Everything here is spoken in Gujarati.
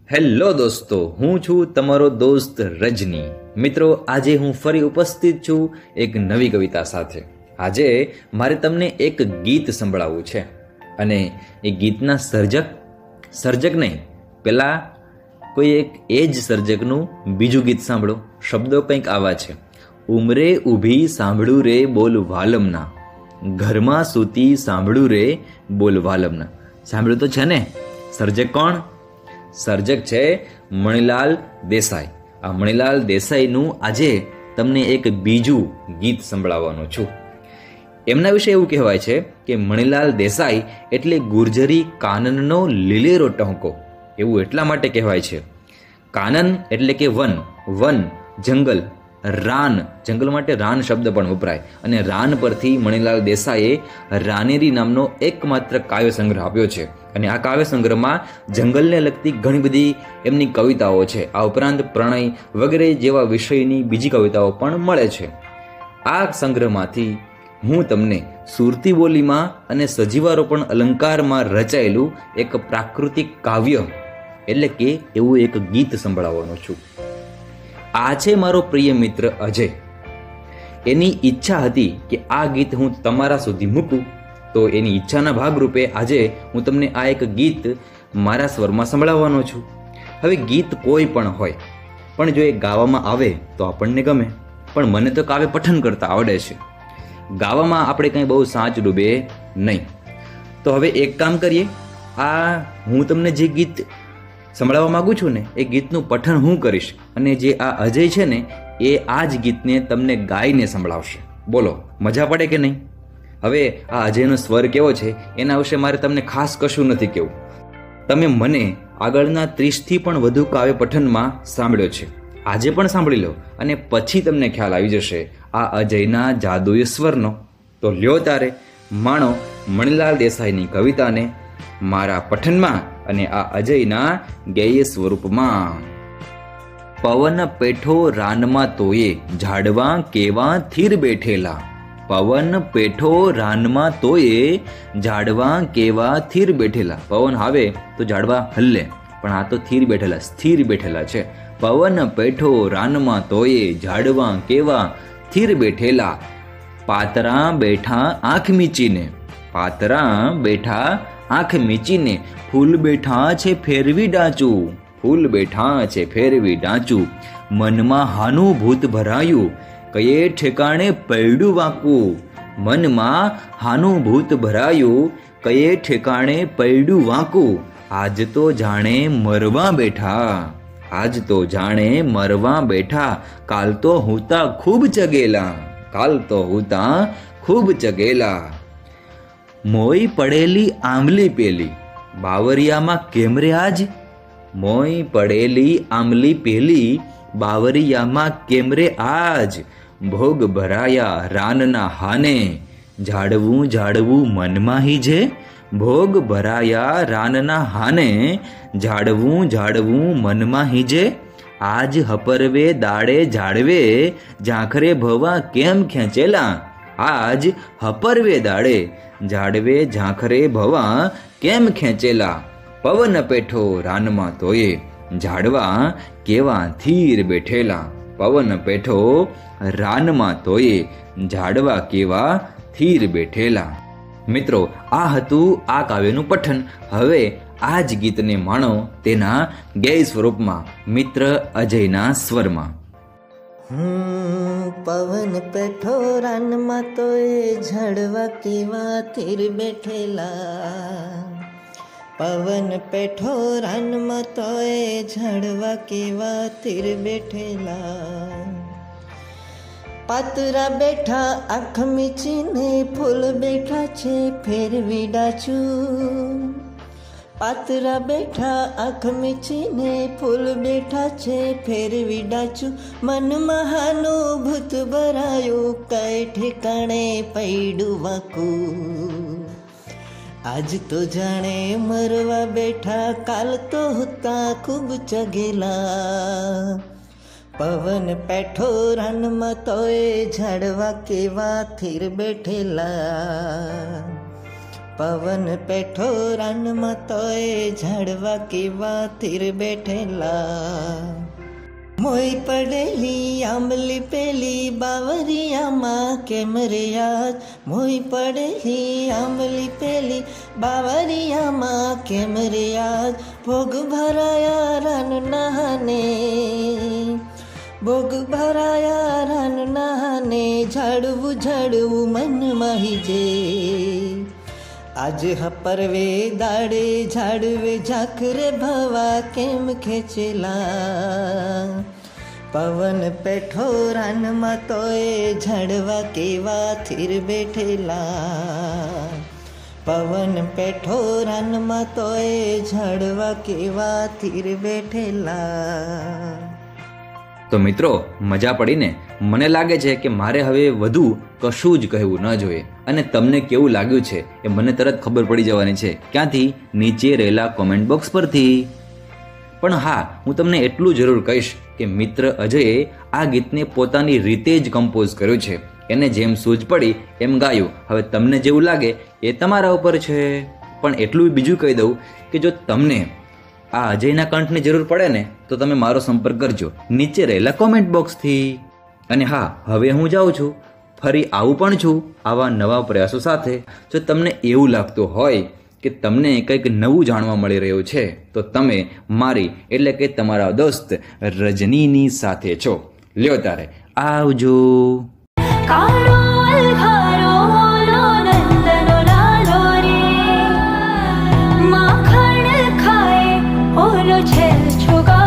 હેલો દોસ્તો, હું છું તમારો દોસ્ત રજની. મિત્રો, આજે હું ફરી ઉપસ્થિત છું એક નવી કવિતા સાથે. આજે મારે તમને એક ગીત સંભળાવવું છે અને એ ગીતના સર્જક નહીં, પેલા કોઈ એક એ જ સર્જકનું બીજું ગીત સાંભળો. શબ્દો કંઈક આવા છે: ઉમરે ઊભી સાંભળું રે બોલ વાલમના, ઘરમાં સૂતી સાંભળું રે બોલ વાલમના. સાંભળ્યું તો છે ને? સર્જક કોણ? સર્જક છે મણિલાલ દેસાઈ. આ મણિલાલ દેસાઈનું આજે તમને એક બીજું ગીત સંભળાવવાનું છું. એમના વિશે એવું કહેવાય છે કે મણિલાલ દેસાઈ એટલે ગુર્જરી કાનનનો લીલેરો ટહુકો. એવું એટલા માટે કહેવાય છે. કાનન એટલે કે વન, જંગલ. રાન, જંગલ માટે રાન શબ્દ પણ વપરાય. અને રાન પરથી મણિલાલ દેસાઈએ રાનેરી નામનો એકમાત્ર કાવ્ય સંગ્રહ આપ્યો છે. અને આ કાવ્ય સંગ્રહમાં જંગલને લગતી ઘણી બધી એમની કવિતાઓ છે. આ ઉપરાંત પ્રણય વગેરે જેવા વિષયની બીજી કવિતાઓ પણ મળે છે. આ સંગ્રહમાંથી હું તમને સુરતી બોલીમાં અને સજીવારોપણ અલંકારમાં રચાયેલું એક પ્રાકૃતિક કાવ્ય એટલે કે એવું એક ગીત સંભળાવવાનો છું. આ છે મારો પ્રિય મિત્ર અજય. એની ઈચ્છા હતી કે આ ગીત હું તમારા સુધી મૂકું, તો એની ઈચ્છાના ભાગરૂપે આજે હું તમને આ એક ગીત મારા સ્વરમાં સંભળાવવાનો છું. હવે ગીત કોઈ પણ હોય, પણ જો એ ગાવામાં આવે તો આપણને ગમે. પણ મને તો કાવ્ય પઠન કરતા આવડે છે. ગાવામાં આપણે કંઈ બહુ સાચ ડૂબે નહીં. તો હવે એક કામ કરીએ, આ હું તમને જે ગીત સંભળાવવા માંગુ છું ને, એ ગીતનું પઠન હું કરીશ અને જે આ અજય છે ને એ આ જ ગીતને તમને ગાઈને સંભળાવશે. બોલો, મજા પડે કે નહીં? હવે આ અજયનો સ્વર કેવો છે એના વિશે મારે તમને ખાસ કશું નથી કહેવું. તમે મને આગળના 30થી પણ વધુ કાવ્ય પઠનમાં સાંભળ્યો છે. આજે પણ સાંભળી લો અને પછી તમને ખ્યાલ આવી જશે આ અજયના જાદુઈ સ્વરનો. તો લ્યો તારે માણો મણિલાલ દેસાઈની કવિતાને મારા પઠનમાં અને આ અજયના ગેય સ્વરૂપમાં. પવન પેઠો રાનમાં તોયે, ઝાડવા કેવા થીર બેઠેલા. પવન પેઠો રાનમાં તોયે, ઝાડવા કેવા થીર બેઠેલા. પવન આવે તો ઝાડવા હલ્લે, પણ આ તો થીર બેઠેલા, સ્થિર બેઠેલા છે. પવન પેઠો રાનમાં તોયે, ઝાડવા કેવા થીર બેઠેલા. પાતરા બેઠા આંખ મીચીને, પાતરા બેઠા આંખ મીચીને. ફૂલ બેઠા છે ફેરવી ડાચું, ફૂલ બેઠા છે ફેરવી ડાચું. મનમાં હાનું ભૂત ભરાયું, કયે ઠેકાણે પૈડું વાંકું. મનમાં હાનું ભૂત ભરાયું, કયે ઠેકાણે પૈડું વાંકું. આજ તો જાણે મરવા બેઠા, આજ તો જાણે મરવા બેઠા. કાલ તો હુંતા ખૂબ ચગેલા, કાલ તો હુંતા ખૂબ ચગેલા. મોઈ પડેલી આંબલી પેલી, બાવરિયામાં કેમ રે આજ. મોઈ પડેલી આંબલી પેલી, બાવરિયામાં કેમ રે આજ. ભોગ ભરાયા રાનના હાને, ઝાડવું ઝાડવું મનમાં હીજે. ભોગ ભરાયા રાનના હાને, ઝાડવું ઝાડવું મનમાં હીજે. આજ હપરવે દાડે ઝાડવે, ઝાંખરે ભવા કેમ ખેંચેલા. આજ હપરવે દાડે ઝાડવે, ઝાંખરે ભવા કેમ ખેંચેલા. પવન પેઠો રાનમાં તોયે, ઝાડવા કેવા થીર બેઠેલા. પવન પેઠો રાનમાં તોયે, ઝાડવા કેવા થીર બેઠેલા. મિત્રો, આ હતું આ કાવ્યનું પઠન. હવે આ જ ગીતને માણો તેના ગેય સ્વરૂપમાં, મિત્ર અજયના સ્વરમાં. પવન પેઠો રાનમાં તોય, ઝાડવા કેવા થીર બેઠેલા. પવન પેઠો રાનમાં તોય, ઝાડવા કેવા થીર બેઠેલા. પાતરા બેઠા આંખ મીચીને, ફૂલ બેઠા છે ફેરવી ડાચું. પાતરા બેઠા આંખ મીચીને, ફૂલ બેઠા છે ફેરવી ડાચું. મનમાં હાનું ભૂત ભરાયું, કઈ ઠેકાણે પૈડું વાંકું. આજ તો જાણે મરવા બેઠા, કાલ તો હુતા ખૂબ ચગેલા. પવન પેઠો રાનમાં તોય, ઝાડવા કેવા થીર બેઠેલા. પવન પેઠો રાનમાં તોય ઝાડવા કેવા થીર બેઠેલા. મોઈ પડેલી આંબલી પેલી બાવરિયામાં કેમ રે યાદ, મોઈ પડેલી આંબલી પેલી બાવરિયામાં કેમ રે યાદ. ભોગ ભરાયા રાન નહાને, ભોગ ભરાયા રાન નહાને, ઝાડવું ઝાડવું મન માહી જે. આજ હપરવે દાડે ઝાડવે ઝાખરે ભવા કેમ ખેંચેલા. પવન પેઠો રાનમાં તોય ઝાડવા કેવા થીર બેઠેલા. પવન પેઠો રાનમાં તોય ઝાડવા કેવા થીર બેઠેલા. તો મિત્રો, મજા પડી ને? મને લાગે છે કે મારે હવે વધુ કશું જ કહેવું ન જોઈએ. અને તમને કેવું લાગ્યું છે એ મને તરત ખબર પડી જવાની છે. ક્યાંથી? નીચે રહેલા કોમેન્ટ બોક્સ પરથી. પણ હા, હું તમને એટલું જરૂર કહીશ કે મિત્ર અજયે આ ગીતને પોતાની રીતે જ કમ્પોઝ કર્યું છે. એને જેમ સૂઝ પડી એમ ગાયું. હવે તમને જેવું લાગે એ તમારા ઉપર છે. પણ એટલું બીજું કહી દઉં કે જો તમને આ અજયના કંઠની જરૂર પડે ને તો તમે મારો સંપર્ક કરજો નીચે રહેલા કોમેન્ટ બોક્સથી. અને હા, હવે હું જાઉં છું. ફરી આવું પણ છું આવા નવા પ્રયાસો સાથે. જો તમને એવું લાગતું હોય કે તમને કંઈક નવું જાણવા મળી રહ્યું છે તો તમે મારી એટલે કે તમારા દોસ્ત રજનીની સાથે છો. લ્યો તારે, આવજો. માખણ ખાય ઓલો છે છુગા.